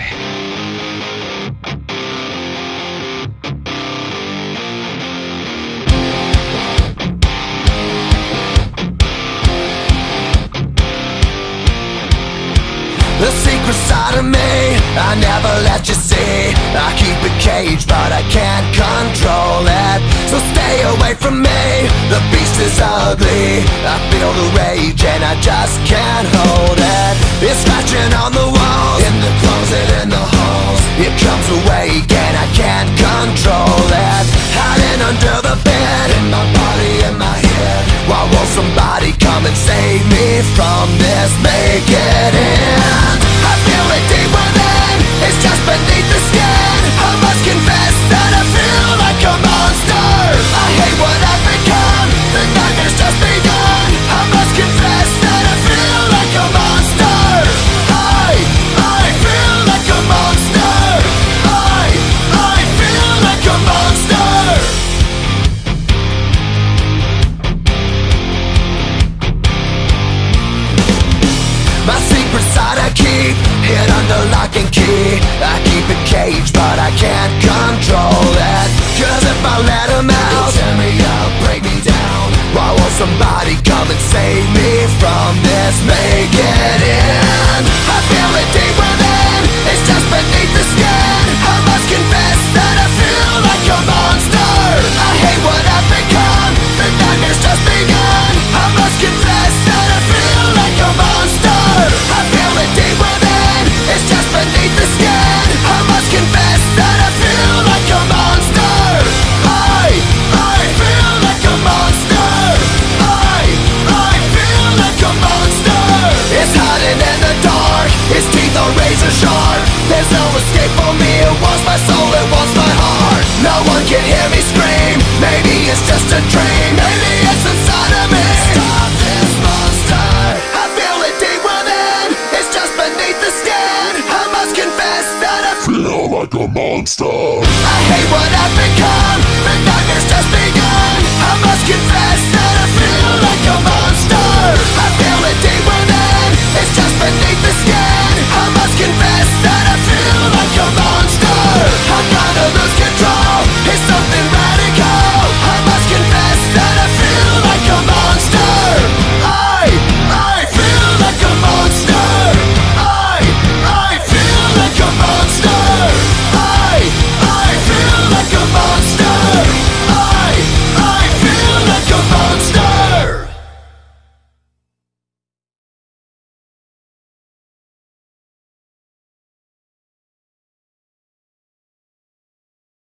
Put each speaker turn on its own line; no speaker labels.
The secret side of me, I never let you see. I keep it caged, but I can't control it. So stay away from me, the beast is ugly. I feel the rage and I just can't hold it. It's scratching on the walls, in the closet, in the halls. It comes awake and I can't control it. Hiding under the bed, in my body, in my head. Why won't somebody come and save me from this? Make it end. I feel it deep within, it's just beneath the skin. I must confess that I feel like a monster. I hate what I've become, the nightmare's just begun. I must confess that I feel like a monster. I feel like a monster. I feel like a monster. My secret side I keep hid under lock and key. I keep it caged, but I can't control it. Cause if I let him out, he'll tear me up, break me down. Why won't somebody come and save me from this? Make it end. I feel it deep within, it's just beneath the skin. I must confess that I feel like a monster. I hate what I've become, the nightmare's just begun. I must confess that I feel like a monster. I feel it deep within, it's just beneath the skin. I must confess that I feel like a monster. I feel like a monster. I feel like a monster. It's hiding in the dark, its teeth are razor sharp. There's no escape for me, it wants my soul, it wants my heart. No one can hear me scream, maybe it's just a dream. Maybe it's inside of me. Stop this monster. I feel it deep within, it's just beneath the skin. I must confess that I feel like a monster. I hate what I've become, the nightmare's just begun. I must confess